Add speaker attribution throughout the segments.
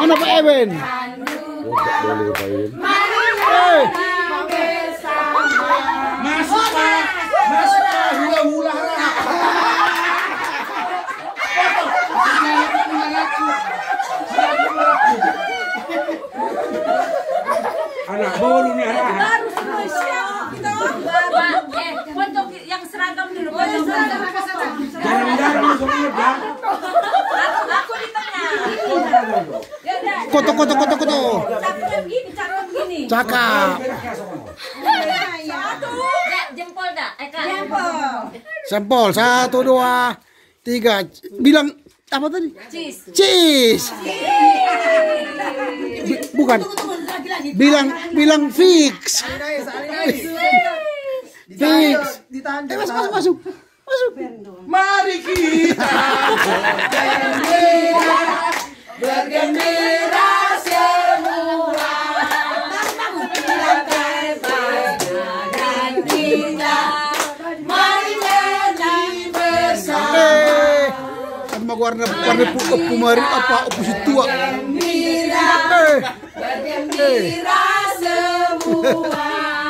Speaker 1: Mana Pak Ewen?
Speaker 2: Masuk Pak, masuk Pak, hula-hula. Anak bolu nih anak.
Speaker 3: Baru spesial gitu. Pojok yang seragam dulu.
Speaker 2: Jangan masuk ini ya.
Speaker 3: Aku di tengah.
Speaker 1: Koto.
Speaker 3: Cakep gini.
Speaker 1: Cakap.
Speaker 3: Satu. Jempol dah. Eka.
Speaker 1: Sampel 1, 2, 3. Bilang apa tadi? Cheese. Bukan. Bilang fix. Fix. Masuk.
Speaker 2: Mari kita bergembira semua. Dan kita mari nyanyi bersama.
Speaker 1: Sama warna pumari apa opposite tua.
Speaker 3: Bergembira semua.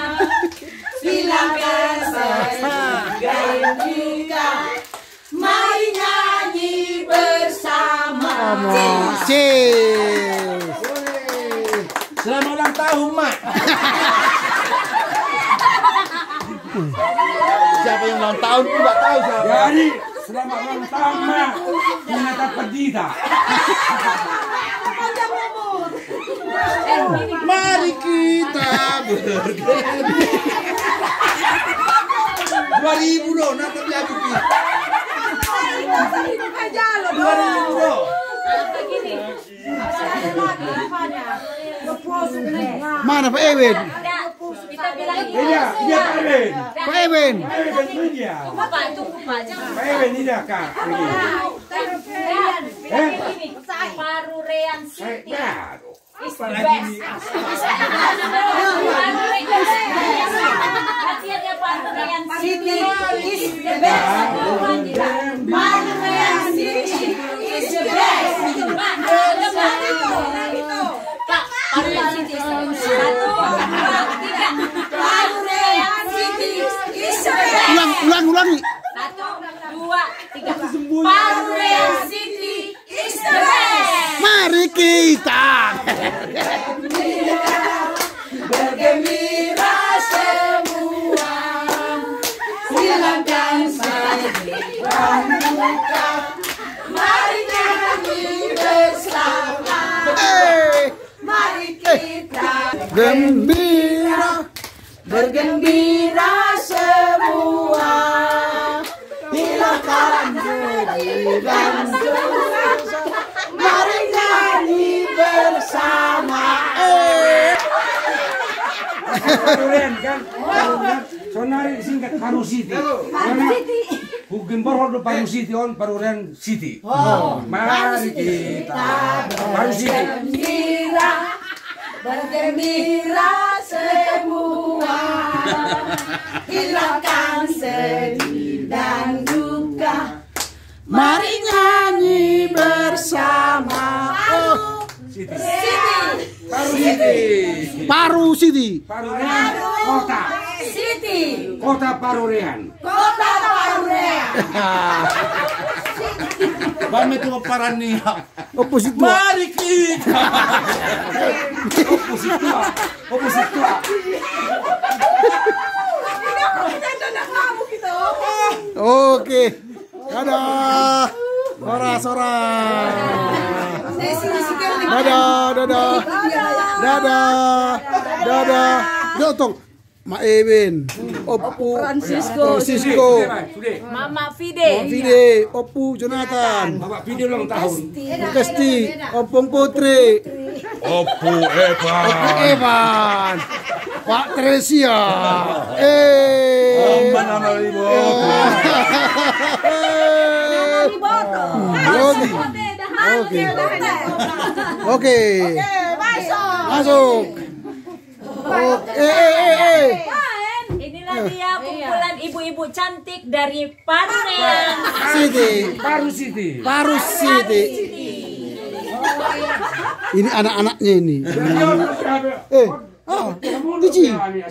Speaker 3: Silakan segarika. Mari nyanyi bersama.
Speaker 1: Cheese.
Speaker 2: Selamat ulang tahun, Mak.
Speaker 1: Siapa yang ulang tahun pun nggak tahu siapa.
Speaker 2: Jadi, selamat ulang tahun, Mak. Kita perdita.
Speaker 1: Mari kita
Speaker 2: 2000 dong, nanti jadi pi. 2000 dong.
Speaker 1: Mana Pak Ewen?
Speaker 3: Kita bilang
Speaker 2: Iya, Pak Ewen.
Speaker 1: Pak Ewen.
Speaker 2: Pak Ewen ini dia.
Speaker 3: tunggu Pak, jangan.
Speaker 2: Pak Ewen ini dia, Kak.
Speaker 3: Paru Rean City.
Speaker 2: Aduh.
Speaker 3: Is the best. Hati-hati Paru Rean City is the best. Paru Rean City is the best. Kak, Paru Rean City is the best. 1, 2, 3. Paru Rean City is the best.
Speaker 1: Ulangi.
Speaker 3: 1, 2, 3. Paru Rean City is the best.
Speaker 1: Mari kita.
Speaker 3: Bergembira semua. Hilangkan sedih duka. Mari nyanyi bersama. Mari kita
Speaker 1: Gembira.
Speaker 3: bergembira semua. Hilangkan sedih dan duka. Mari nyanyi bersama.
Speaker 2: Paruren kan? Sonari singkat Paru City. Hukum borhol Paru City on Paruren City. Mari kita Paru City.
Speaker 3: Bergembira semua. Hilangkan sedih dan duka. Mari nyanyi bersama.
Speaker 2: City.
Speaker 3: Paru
Speaker 1: Paru City.
Speaker 2: Paruren kota.
Speaker 3: City.
Speaker 2: Kota Paruren.
Speaker 3: Kota Paruren.
Speaker 2: Bame tu paran ni.
Speaker 1: Opposite tua.
Speaker 2: Mari kita. Opposite tua.
Speaker 1: Oke. Dadah. Sora. Dadah. Jotong. Ma Ewen. Oppu. Francisco.
Speaker 3: Mama Fide.
Speaker 1: Fide. Oppu Jonathan.
Speaker 2: Bapak video ulang tahun.
Speaker 1: Kesti. Oppong Putri.
Speaker 2: Oppo
Speaker 1: Evan. Pak Tresia.
Speaker 2: Nama ibu.
Speaker 1: Oke. Masuk.
Speaker 3: Inilah dia kumpulan ibu-ibu cantik dari Paruren
Speaker 1: City.
Speaker 2: Paru City.
Speaker 1: Paru City. Ini anak-anaknya ini. Cici.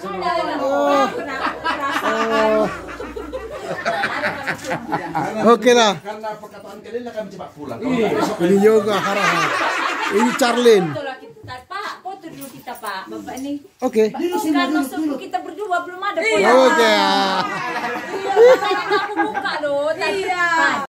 Speaker 1: Oke lah.
Speaker 4: Karena perkataan kalian akan cepat pulang.
Speaker 1: Ini juga Haraha. Ini Charlene.
Speaker 3: Pak, foto dulu kita Pak. Bapak ini.
Speaker 1: Oke.
Speaker 3: Karena suku kita berdua belum ada foto.
Speaker 1: Oke.
Speaker 3: Iya, makanya aku buka loh. Iya.